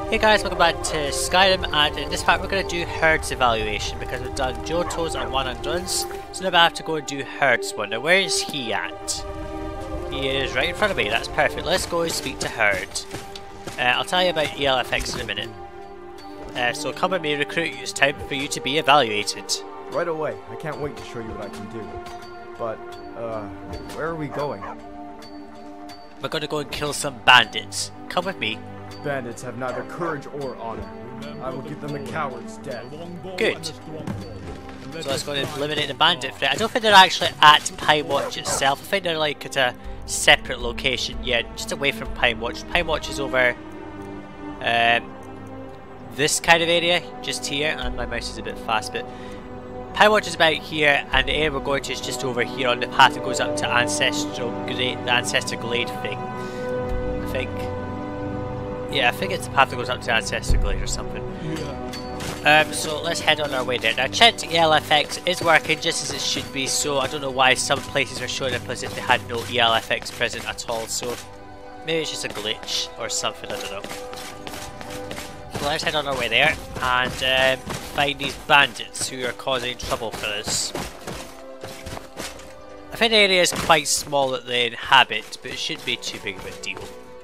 Hey guys, welcome back to Skyrim, and in this part we're going to do herds evaluation because we've done Johto's and one undones, so now I have to go and do herds one. Now where is he at? He is right in front of me, that's perfect. Let's go and speak to herd. I'll tell you about ELFX in a minute. So come with me, recruit you, it's time for you to be evaluated. Right away, I can't wait to show you what I can do. But, where are we going? We're going to go and kill some bandits. Come with me. Bandits have neither courage or honor. I will give them a coward's death. Good. So let's go and eliminate the bandit threat. I don't think they're actually at Pinewatch itself. I think they're like at a separate location. Yeah, just away from Pinewatch. Pinewatch is over this kind of area, just here. And my mouse is a bit fast, but Pinewatch is about here, and the area we're going to is just over here on the path that goes up to the Ancestor Glade thing. I think. Yeah, I think it's the path that goes up to Ancestor Glade or something. So let's head on our way there. Now, checked ELFX is working just as it should be, so I don't know why some places are showing up as if they had no ELFX present at all, so maybe it's just a glitch or something, I don't know. So let's head on our way there and find these bandits who are causing trouble for us. I think the area is quite small that they inhabit, but it shouldn't be too big of a deal.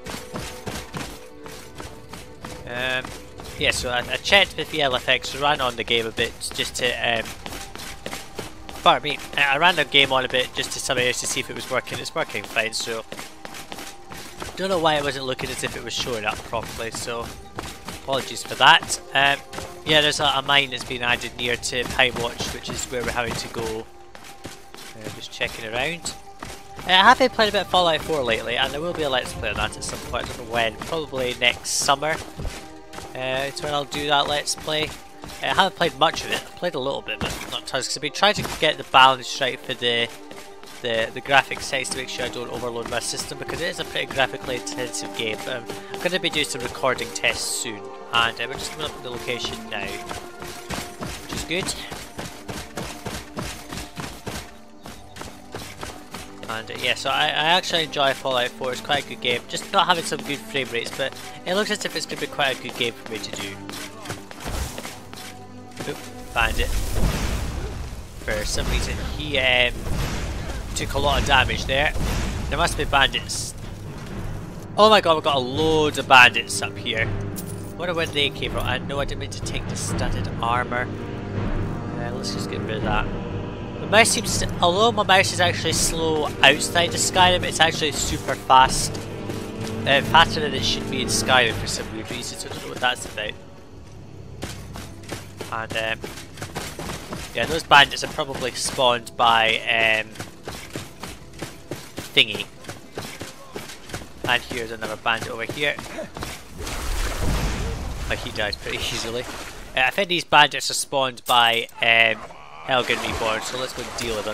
Yeah, so I checked with the ELFX, ran on the game a bit just to, pardon me, I ran the game on a bit just to some areas to see if it was working. It's working fine, so don't know why it wasn't looking as if it was showing up properly, so apologies for that. Yeah, there's a mine that's been added near to Pinewatch, which is where we're having to go. Just checking around. I have been playing a bit of Fallout 4 lately, and there will be a Let's Play on that at some point. I don't know when, probably next summer. It's when I'll do that Let's Play. I haven't played much of it. I played a little bit, but not tons, because I've been trying to get the balance right for the graphic size to make sure I don't overload my system, because it is a pretty graphically intensive game. But I'm going to be doing some recording tests soon, and we're just coming up with the location now, which is good. And yeah, so I actually enjoy Fallout 4, it's quite a good game, just not having some good frame rates, but it looks as if it's going to be quite a good game for me to do. Oop, bandit. For some reason he took a lot of damage there. There must be bandits. Oh my god, we've got a load of bandits up here. I wonder where they came from. I know I didn't mean to take the studded armour. Let's just get rid of that. My mouse seems to, although my mouse is actually slow outside of Skyrim, it's actually super fast. Faster than it should be in Skyrim for some weird reason, so I don't know what that's about. And yeah, those bandits are probably spawned by thingy. And here's another bandit over here. Like he dies pretty easily. I think these bandits are spawned by Helgen Reborn, so let's go deal with them.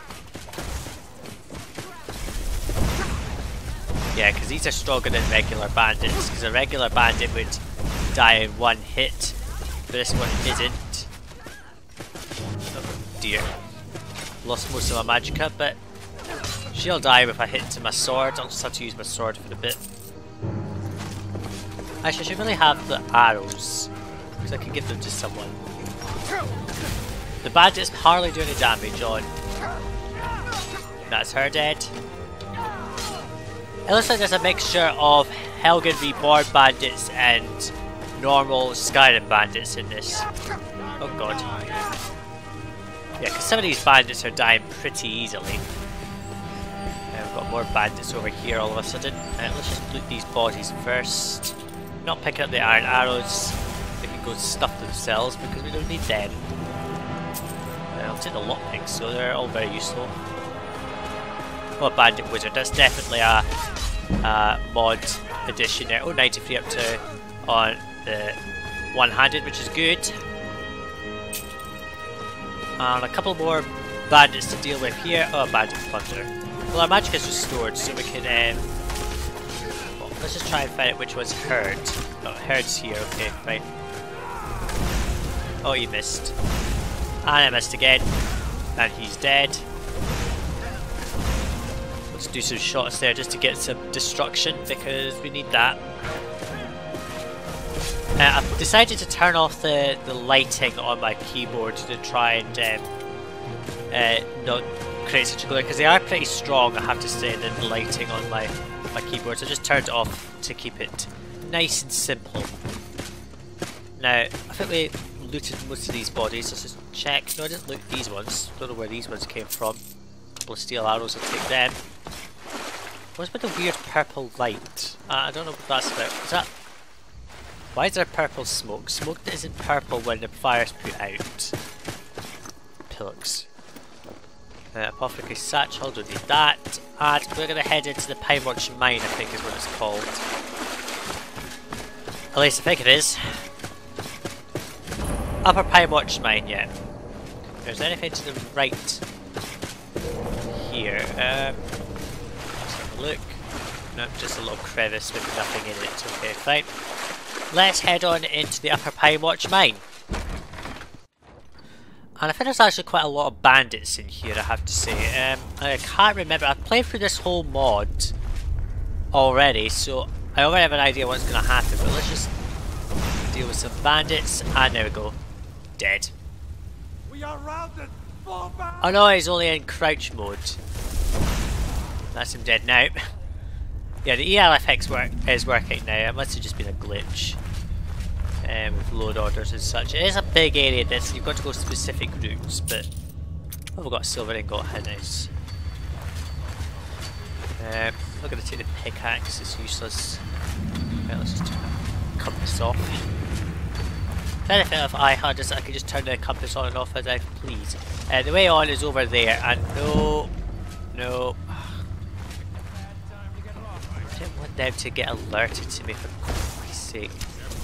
Yeah, because these are stronger than regular bandits, because a regular bandit would die in one hit, but this one isn't. Oh dear. Lost most of my magicka, but she'll die if I hit to my sword. I'll just have to use my sword for a bit. Actually, I should really have the arrows, because I can give them to someone. The bandits hardly do any damage on. That's her dead. It looks like there's a mixture of Helgen Reborn bandits and normal Skyrim bandits in this. Oh god. Yeah, because some of these bandits are dying pretty easily. We've got more bandits over here all of a sudden. Let's just loot these bodies first. Not picking up the iron arrows. They can go stuff themselves because we don't need them. I'll take the lockpicks, so they're all very useful. Oh, a bandit wizard, that's definitely a mod edition there. Oh, 93 up to on the one-handed, which is good. And a couple more bandits to deal with here. Oh, a bandit plunderer. Well, our magic is restored, so we can well, let's just try and find out which one's herd. Oh, herd's here, okay, fine. Oh, you missed. And I missed again. And he's dead. Let's do some shots there just to get some destruction because we need that. I've decided to turn off the lighting on my keyboard to try and not create such a glare, because they are pretty strong, I have to say, the lighting on my keyboard, so I just turned it off to keep it nice and simple. Now, I think we looted most of these bodies. Let's just check. No, I didn't loot these ones. Don't know where these ones came from. A couple of steel arrows, I'll take them. What's with the weird purple light? I don't know what that's about. Is that... Why is there purple smoke? Smoke that isn't purple when the fire's put out. Pillocks. Apothecary satchel, don't need that. And we're going to head into the Pinewatch Mine, I think is what it's called. At least I think it is. Upper Pinewatch Mine, yeah. If there's anything to the right here. Let's have a look. No, just a little crevice with nothing in it. Okay, fine. Let's head on into the Upper Pinewatch Mine. And I think there's actually quite a lot of bandits in here, I have to say. I can't remember. I've played through this whole mod already, so I already have an idea what's going to happen. But let's just deal with some bandits. And there we go. Dead. We are routed. Fall back. Oh no, he's only in crouch mode. That's him dead now. Yeah, the ELFX is working now. It must have just been a glitch. With load orders and such. It is a big area, this, so you've got to go specific routes, but... Oh, we've got a silver ingot, how nice. I'm not going to take the pickaxe, it's useless. Okay, let's just turn the compass off. The benefit of iHUD is that I can just turn the compass on and off as I please. The way on is over there, and no... No... I didn't want them to get alerted to me, for Christ's sake.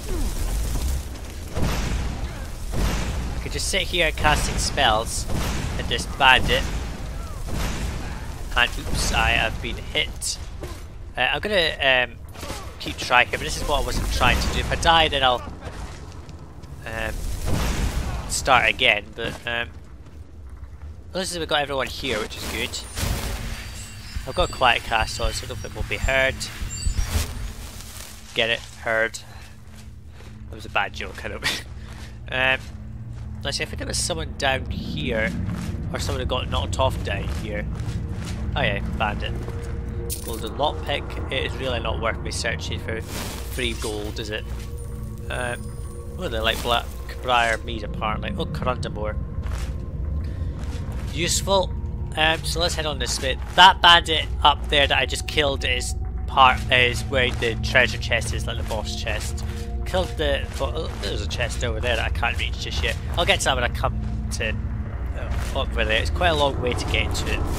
I could just sit here casting spells at this bandit, and oops, I have been hit. I'm gonna keep trying here, but this is what I wasn't trying to do. If I die, then I'll start again. But at least we've got everyone here, which is good. I've got a quiet cast on, so I don't think we'll be heard. Get it? Heard. That was a bad joke, I know. Let's see, I think there was someone down here, or someone who got knocked off down here. Oh yeah, bandit. Golden lockpick. It is really not worth me searching for free gold, is it? Oh, they're like black briar meat apparently. Oh, Corundamore. Useful. So let's head on this bit. That bandit up there that I just killed is where the treasure chest is, like the boss chest. Killed the... Oh, there's a chest over there that I can't reach just yet. I'll get to that when I come to over there. It's quite a long way to get to it.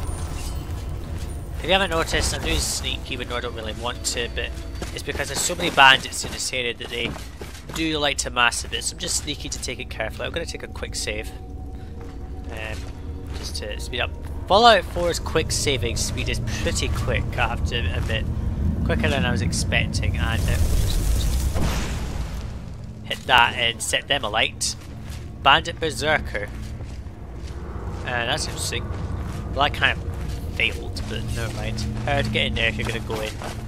If you haven't noticed, I'm doing sneak even though I don't really want to, but it's because there's so many bandits in this area that they do like to mass a bit, so I'm just sneaky to take it carefully. I'm going to take a quick save. Just to speed up. Fallout 4's quick saving speed is pretty quick, I have to admit. Quicker than I was expecting, and hit that and set them alight. Bandit Berserker. That's interesting. Well, that kind of failed, but never mind. To get in there if you're going to go in.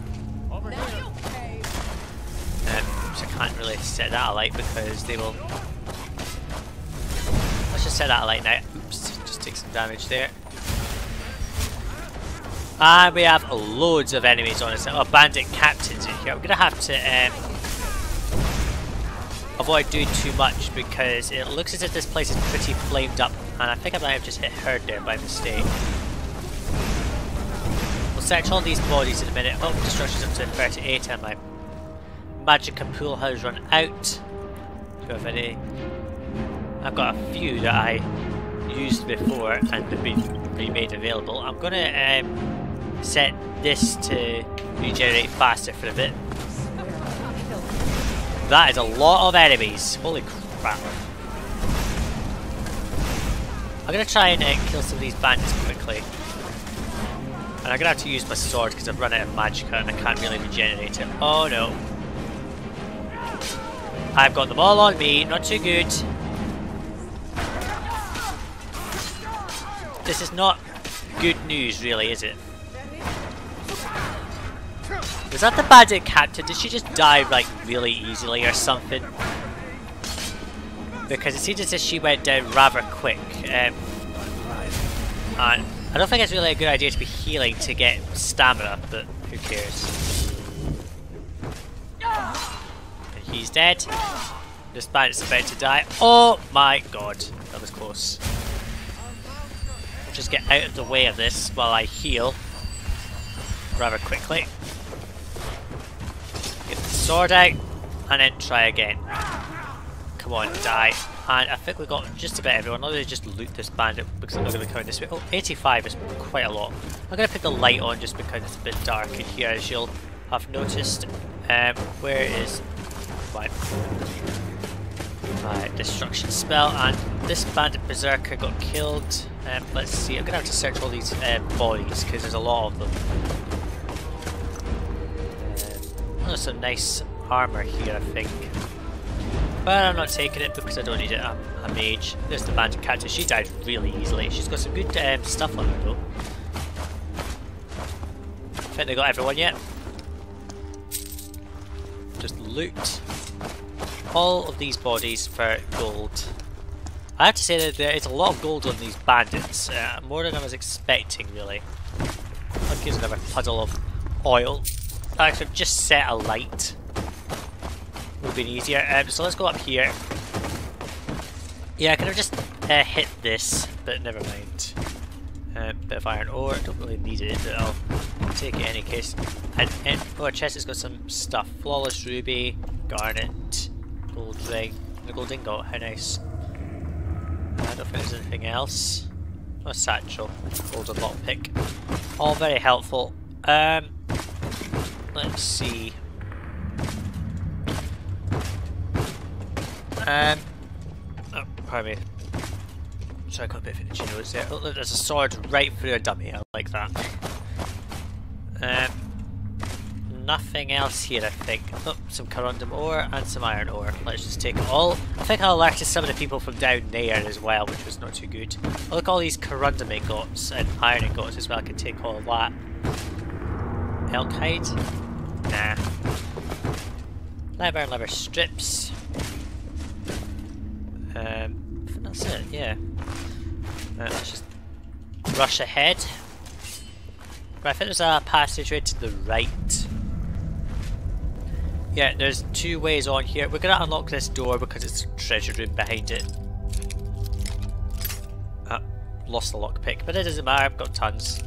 So I can't really set that alight because they will... Let's just set that alight now. Oops, just take some damage there. And we have loads of enemies on us. Oh, bandit captains in here. I'm going to have to avoid doing too much because it looks as if this place is pretty flamed up. And I think I might have just hit herd there by mistake. We'll search all these bodies in a minute. Oh, destruction's up to 38 and my magicka pool has run out. Do you have any? I've got a few that I used before and have been remade available. I'm going to set this to regenerate faster for a bit. That is a lot of enemies. Holy crap. I'm going to try and kill some of these bandits quickly. And I'm going to have to use my sword because I've run out of magicka and I can't really regenerate it. Oh no. I've got them all on me. Not too good. This is not good news really, is it? Was that the bandit captain? Did she just die like really easily or something? Because it seems as if she went down rather quick. And I don't think it's really a good idea to be healing to get stamina, but who cares? And he's dead. This bandit's about to die. Oh my god, that was close. I'll just get out of the way of this while I heal rather quickly. Get the sword out and then try again. Come on, die. And I think we got just about everyone. I'll just loot this bandit because I'm not going to be coming this way. Oh, 85 is quite a lot. I'm going to put the light on just because it's a bit dark in here, as you'll have noticed. Where is my destruction spell? And this bandit berserker got killed. Let's see. I'm going to have to search all these bodies because there's a lot of them. There's some nice armor here, I think. But I'm not taking it because I don't need it. I'm a mage. There's the bandit captain. She died really easily. She's got some good stuff on her though. I think they got everyone yet. Just loot all of these bodies for gold. I have to say that there is a lot of gold on these bandits. More than I was expecting, really. I'll use another puddle of oil. I could just set a light. Would have been easier. So let's go up here. Yeah, I could have just hit this, but never mind. Bit of iron ore. I don't really need it, but I'll take it in any case. And our chest has got some stuff. Flawless ruby, garnet, gold ring, and a gold ingot. How nice. I don't think there's anything else. Oh, satchel, golden lockpick. All very helpful. Let's see. Oh, pardon me. So I got a bit of itchy nose there. Oh, look, there's a sword right through a dummy. I like that. Nothing else here, I think. Oh, some corundum ore and some iron ore. Let's just take it all. I think I alerted some of the people from down there as well, which was not too good. Oh, look, all these corundum ingots and iron ingots as well. I can take all of that. Elk hide? Nah. Leather and leather strips. I think that's it, yeah. Let's just rush ahead. Right, I think there's a passageway to the right. Yeah, there's two ways on here. We're gonna unlock this door because it's a treasure room behind it. Lost the lockpick, but it doesn't matter, I've got tons.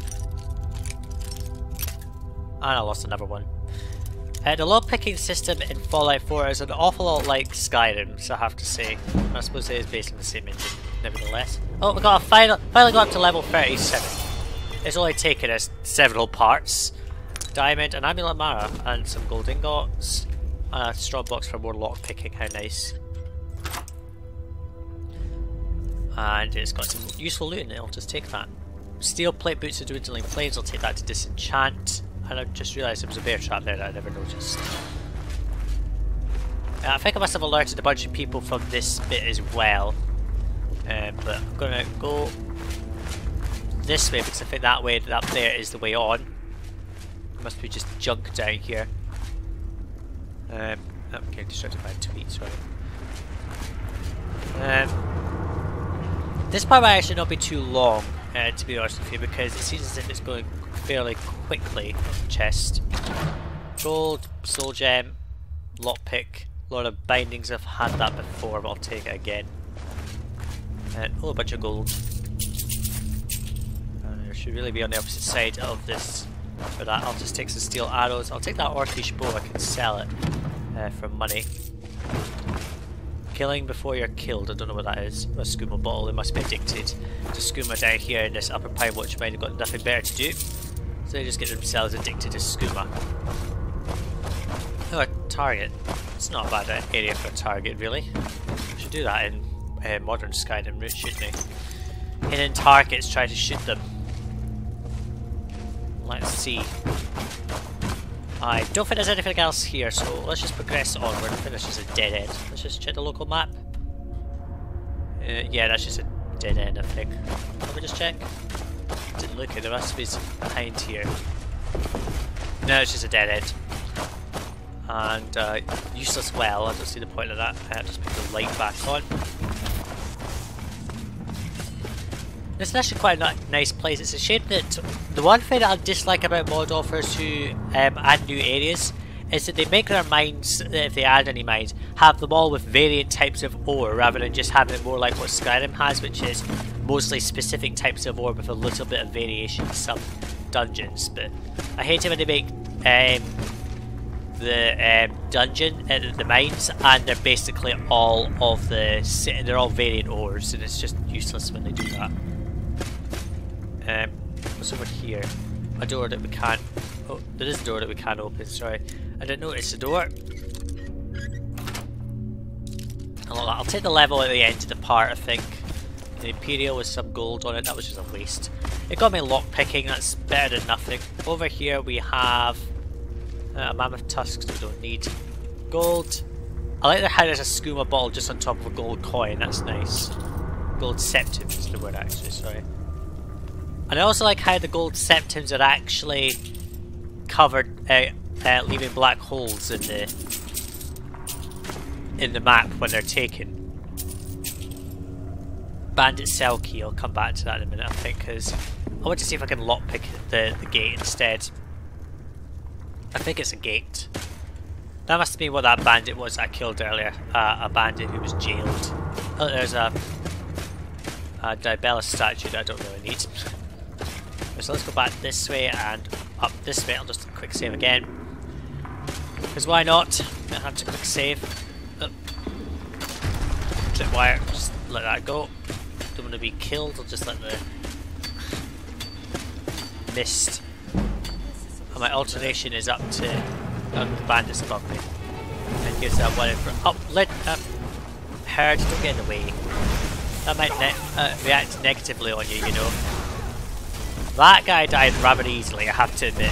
And I lost another one. The lockpicking system in Fallout 4 is an awful lot like Skyrim, so I have to say. I suppose it is based on the same engine, nevertheless. Oh, we got finally got up to level 37. It's only taken us several parts. Diamond, an amulet mara, and some gold ingots, and a straw box for more lockpicking. How nice. And it's got some useful loot in it, I'll just take that. Steel plate boots of dwindling flames, I'll take that to disenchant. And I just realised there was a bear trap there that I never noticed. I think I must have alerted a bunch of people from this bit as well. But I'm going to go this way because I think that way up there is the way on. There must be just junk down here. I'm getting distracted by a tweet, sorry. This part might actually not be too long, to be honest with you, because it seems as if it's going fairly quickly. Chest. Gold, soul gem, lockpick, a lot of bindings. I've had that before, but I'll take it again. And oh, a bunch of gold. I should really be on the opposite side of this for that. I'll just take some steel arrows. I'll take that orcish bow, I can sell it for money. Killing before you're killed, I don't know what that is. A skooma bottle, they must be addicted to skooma down here in this Upper Pinewatch Mine. They've got nothing better to do, so they just get themselves addicted to skooma. Oh, a target. It's not a bad area for a target, really. We should do that in modern Skyrim, shouldn't we? Hidden targets, try to shoot them. Let's see. I don't think there's anything else here, so let's just progress onward. I think that's just a dead end. Let's just check the local map. Yeah, that's just a dead end, I think. Let me just check. Didn't look at it, there must be some behind here. No, it's just a dead end. And useless well, I don't see the point of that. I have to just put the light back on. This is actually quite a nice place. It's a shame that the one thing that I dislike about mod offers who add new areas is that they make their mines, if they add any mines, have them all with variant types of ore rather than just having it more like what Skyrim has, which is mostly specific types of ore with a little bit of variation in some dungeons. But I hate it when they make the dungeon, the mines, and they're basically all of they're all variant ores, and it's just useless when they do that. What's over here? A door that we can't. Oh, there is a door that we can't open. Sorry, I didn't notice the door. I'll take the level at the end of the part. I think the Imperial with some gold on it. That was just a waste. It got me lock picking. That's better than nothing. Over here we have a mammoth tusk. We don't need gold. I like how there's a skooma bottle just on top of a gold coin. That's nice. Gold septum is the word actually. Sorry. And I also like how the gold septums are actually covered, leaving black holes in the map when they're taken. Bandit cell key, I'll come back to that in a minute I think, because I want to see if I can lockpick the gate instead. I think it's a gate. That must have been what that bandit was I killed earlier, a bandit who was jailed. Oh, there's a Dibellus statue that I don't really need. So let's go back this way and up this way. I'll just quick save again. Because why not? I have to quick save. Oh. Tripwire, just let that go. Don't want to be killed, I'll just let the mist. And my alternation is up to the bandits above me. And gives that one in for Herd, don't get in the way. That might react negatively on you, you know. That guy died rather easily, I have to admit.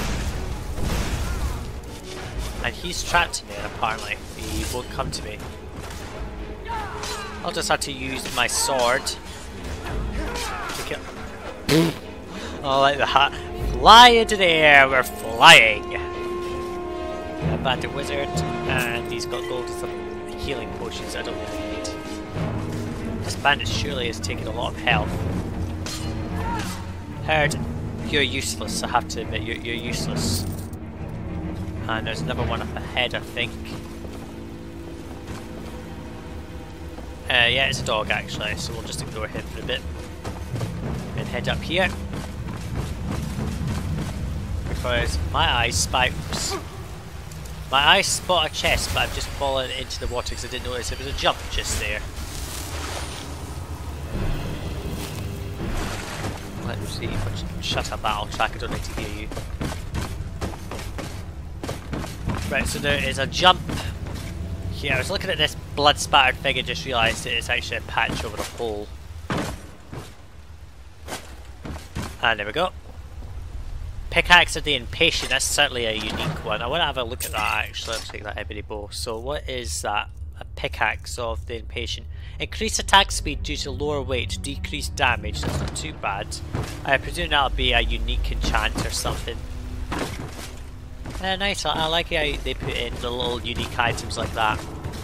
And he's trapped in there apparently. He won't come to me. I'll just have to use my sword to kill. Oh, like that. Fly into the air, we're flying! A bandit wizard, and he's got gold and some healing potions I don't really need. This bandit surely is taking a lot of health. Herd, you're useless, I have to admit, you're useless. And there's another one up ahead, I think. Yeah, it's a dog actually, so we'll just ignore him for a bit. And head up here. Because my eyes spot a chest, but I've just fallen into the water because I didn't notice there was a jump just there. Let's see, shut up battle track, I don't need to hear you. Right, so there is a jump here. I was looking at this blood spattered thing and just realised that it's actually a patch over a hole. And there we go. Pickaxe of the Impatient, that's certainly a unique one. I want to have a look at that actually. I'll take that ebony bow. So what is that? A pickaxe of the Impatient. Increased attack speed due to lower weight, decreased damage. That's not too bad. I presume that'll be a unique enchant or something. Nice, I like how they put in the little unique items like that.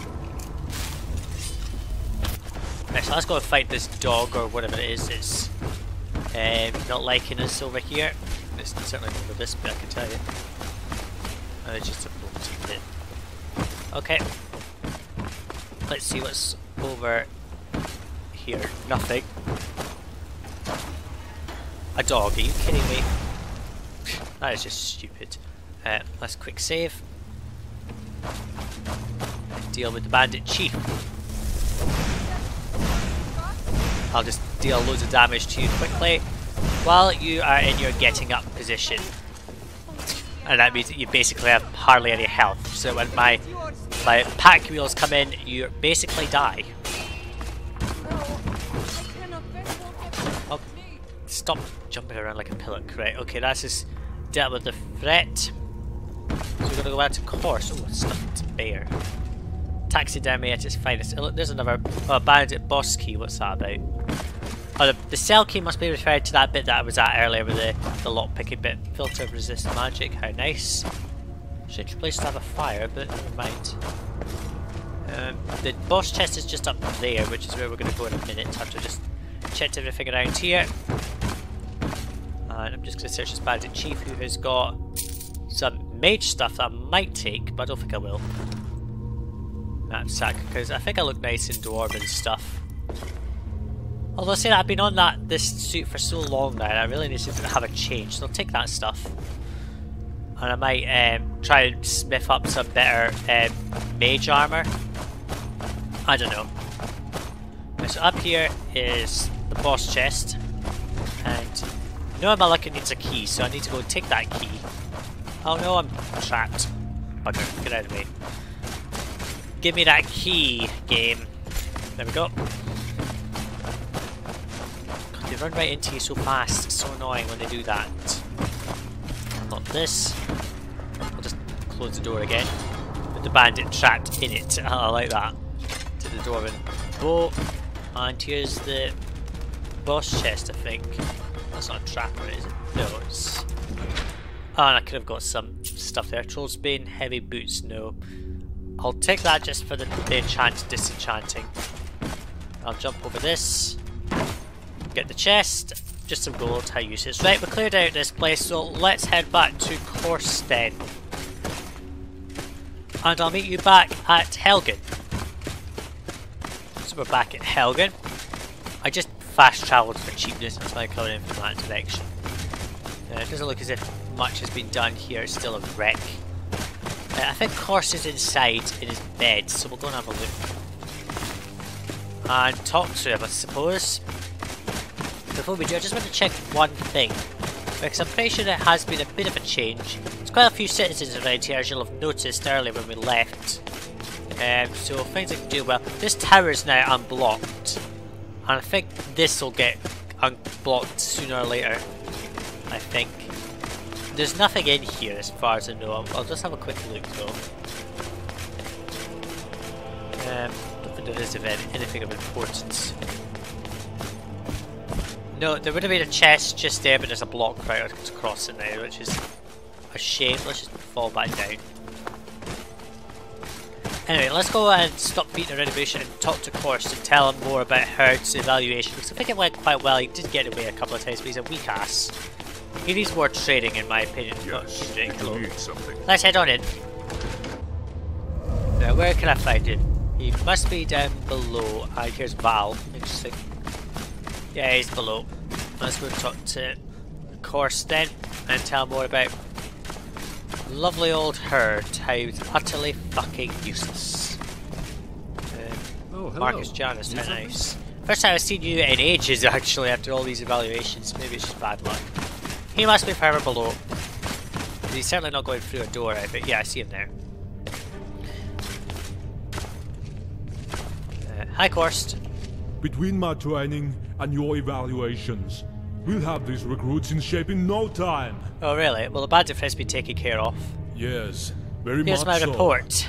Right, so let's go and fight this dog or whatever it is. It's not liking us over here. It's certainly over this bit, I can tell you. Oh, it's just a bloated bit. Okay. Let's see what's over here. Nothing. A dog, are you kidding me? That is just stupid. Let's quick save. Deal with the bandit chief. I'll just deal loads of damage to you quickly while you are in your getting up position. And that means that you basically have hardly any health. So when my pack wheels come in, you basically die. Oh, stop jumping around like a pillock. Right, okay, that's just dealt with the threat. So we're gonna go back to course. Oh, it's stuff to bear. Taxidermy at its finest. Oh, look, there's another bandit boss key. What's that about? Oh, the cell key must be referred to that bit that I was at earlier with the lockpicking bit. Filter resist magic, how nice. Strange place to have a fire, but never mind. The boss chest is just up there, which is where we're going to go in a minute after just checked everything around here. And I'm just going to search this bandit chief who has got some mage stuff that I might take, but I don't think I will. Knapsack, because I think I look nice in dwarven stuff. Although I say that I've been on this suit for so long now, and I really need to have a change, so I'll take that stuff. And I might try and smith up some better mage armor. I don't know. So up here is the boss chest, and I know my luck needs a key, so I need to go and take that key. Oh no, I'm trapped. Bugger, get out of the way. Give me that key, game. There we go. God, they run right into you so fast. It's so annoying when they do that. Not this. I'll just close the door again. With the bandit trapped in it. I like that. To the dwarven bow. And here's the boss chest, I think. That's not a trapper, is it? No, it's... Oh, and I could have got some stuff there. Troll's Bane, heavy boots, no. I'll take that just for the disenchanting. I'll jump over this. Get the chest. Just some gold, how useless. Right, we cleared out this place, so let's head back to Korsten. And I'll meet you back at Helgen. So we're back at Helgen. I just fast travelled for cheapness, that's why I coming in from that direction. It doesn't look as if much has been done here, it's still a wreck. I think Kors is inside in his bed, so we'll go and have a look. And talk to him, I suppose. Before we do, I just want to check one thing. Because I'm pretty sure there has been a bit of a change. There's quite a few citizens around here, as you'll have noticed earlier when we left. So things I can do well. This tower is now unblocked. And I think this will get unblocked sooner or later. I think. There's nothing in here as far as I know. I'll just have a quick look though. Don't think there is anything of importance. No, there would have been a chest just there, but there's a block right across it now, which is a shame. Let's just fall back down. Anyway, let's go and stop beating around the bush and talk to Kors and tell him more about Herd's evaluation, because I think it went quite well. He did get away a couple of times, but he's a weak ass. He needs more training, in my opinion. Yes, something. Let's head on in. Now, where can I find him? He must be down below. Here's Val. Interesting. Yeah, he's below. Let's go talk to Kors then and tell him more about lovely old Herd, how he's utterly fucking useless. Oh, hello. Marcus Janus, how nice. First time I've seen you in ages, actually, after all these evaluations. Maybe it's just bad luck. He must be further below. He's certainly not going through a door, but yeah, I see him there. Hi, Korst. Between my training and your evaluations, we'll have these recruits in shape in no time. Oh, really? Well, the bandit has been taken care of. Yes, very Here's much my so. report.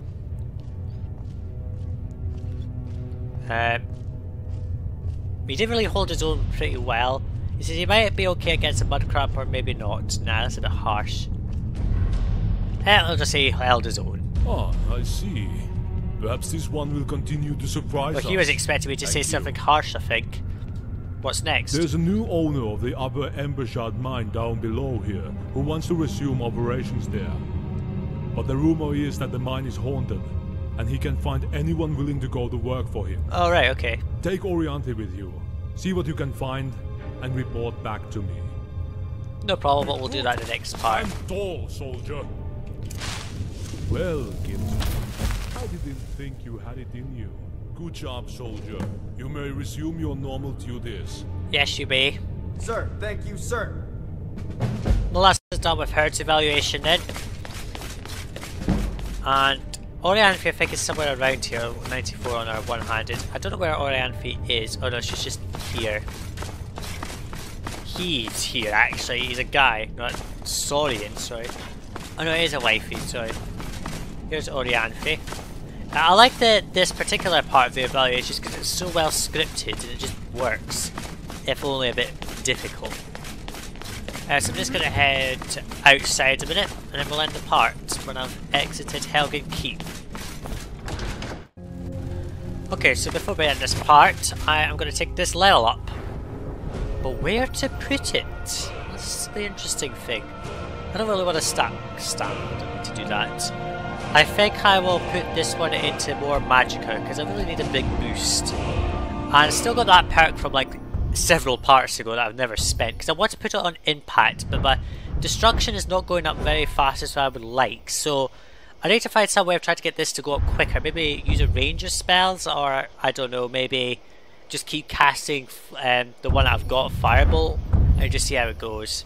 He did really hold his own pretty well. He says he might be okay against a mudcrab or maybe not. Nah, that's a bit harsh. I'll just say he held his own. Ah, I see. Perhaps this one will continue to surprise us. Well, he was expecting me to say something harsh, I think. What's next? There's a new owner of the Upper Pinewatch Mine down below here who wants to resume operations there. But the rumor is that the mine is haunted, and he can find anyone willing to go to work for him. Oh, right, okay. Take Oriante with you. See what you can find, and report back to me. No problem, but we'll do that in the next part. I'm tall, soldier. Well, Gibson, I didn't think you had it in you. Good job, soldier. You may resume your normal duties. Yes, you may. Sir, thank you, sir. Well, that's done with Herd's evaluation then. And Orianthe, I think, is somewhere around here. 94 on our one-handed. I don't know where Orianthe is. Oh no, she's just here. He's here, actually. He's a guy, not Saurian, sorry. Oh no, it is a wifey, sorry. Here's Orianthe. I like this particular part of the evaluation because it's so well scripted and it just works. if only a bit difficult. So I'm just going to head outside a minute, and then we'll end the part when I've exited Helgen Keep. Okay, so before we end this part, I'm going to take this level up. But where to put it? That's the interesting thing. I don't really want to stand to do that. I think I will put this one into more Magicka, because I really need a big boost. And I still got that perk from like several parts ago that I've never spent, because I want to put it on Impact, but my Destruction is not going up very fast as I would like, so I need to find some way of trying to get this to go up quicker. Maybe use a range of spells, or I don't know, maybe just keep casting the one that I've got, Firebolt, and just see how it goes.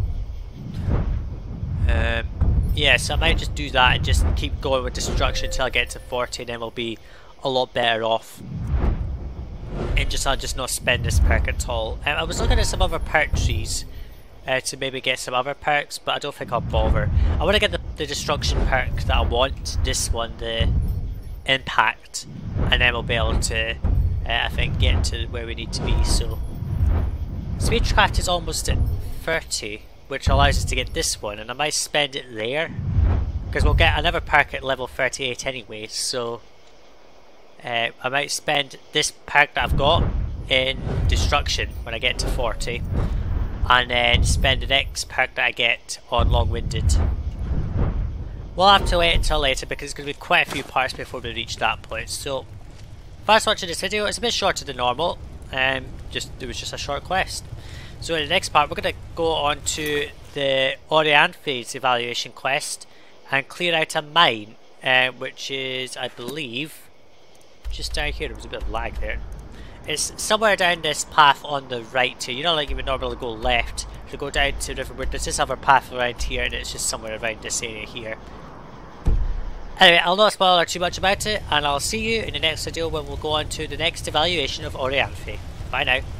Yeah, so I might just do that and just keep going with Destruction until I get to 40, and then we'll be a lot better off. And I'll just not spend this perk at all. I was looking at some other perk trees to maybe get some other perks, but I don't think I'll bother. I want to get the Destruction perk that I want, this one, the Impact, and then we'll be able to, I think, get to where we need to be. So Speedcraft is almost at 30, which allows us to get this one, and I might spend it there, because we'll get another perk at level 38 anyway, so I might spend this perk that I've got in Destruction when I get to 40, and then spend the next perk that I get on Long-Winded. We'll have to wait until later because it's going to be quite a few parts before we reach that point. So, thanks for watching this video. It's a bit shorter than normal, it was just a short quest. So in the next part, we're going to go on to the Orianthe's evaluation quest and clear out a mine, which is, I believe, just down here. There was a bit of lag there. It's somewhere down this path on the right here. You know, like you would normally go left to go down to Riverwood. There's this other path around here, and it's just somewhere around this area here. Anyway, I'll not spoil too much about it, and I'll see you in the next video when we'll go on to the next evaluation of Orianthe. Bye now.